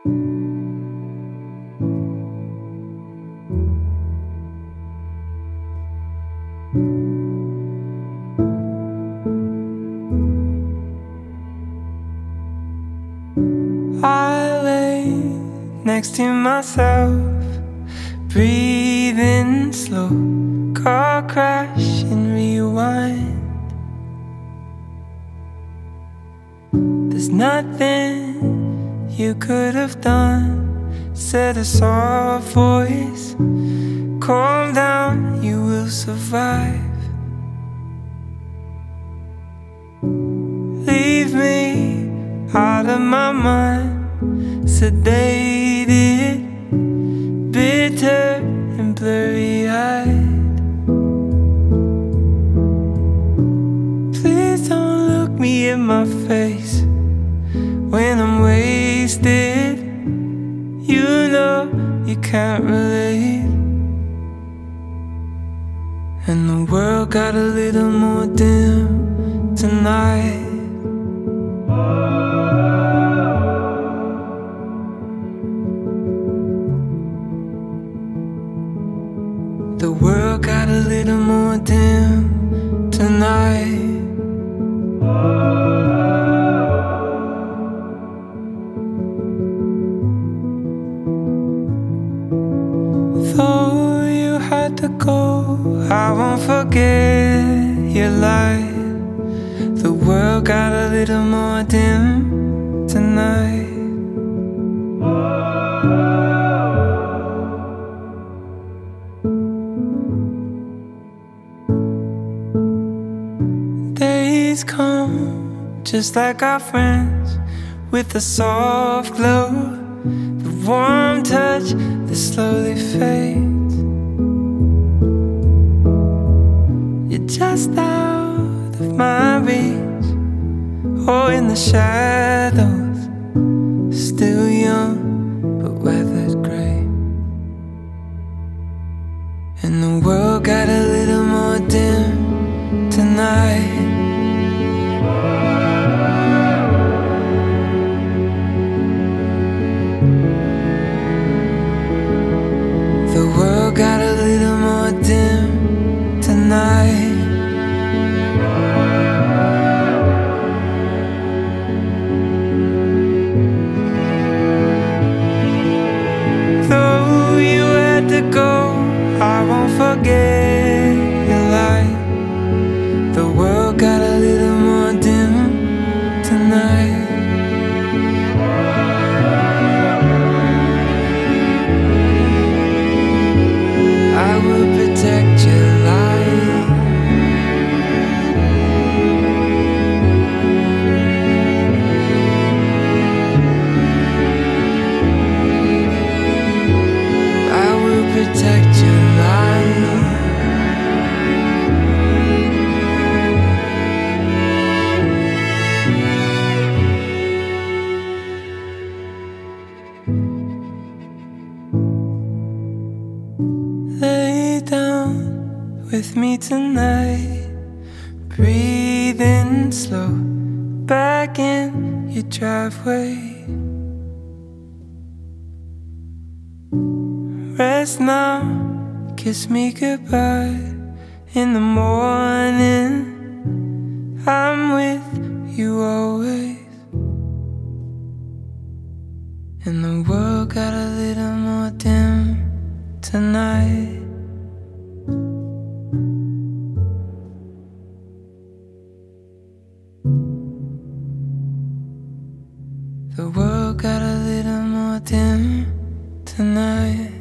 I lay next to myself, breathing slow, car crash and rewind. There's nothing you could have done, said a soft voice, calm down, you will survive. Leave me out of my mind, sedated, bitter and blurry-eyed. Please don't look me in my face when I'm wasted. You know you can't relate. And the world got a little more dim tonight. The world got a little more dim tonight. Though you had to go, I won't forget your light. The world got a little more dim tonight. Days come just like our friends, with a soft glow, the warm touch that slowly fades. You're just out of my reach, or in the shadows, still young but weathered grey. And the world got a little more dim tonight. The world got a little more dim tonight. Though you had to go, I won't forget your light. The world got a little more dim tonight. I will protect your light. I will protect your light. Lay down with me tonight, breathing slow, back in your driveway. Rest now, kiss me goodbye. In the morning, I'm with you always. And the world got a little more dim tonight. The world got a little more dim tonight.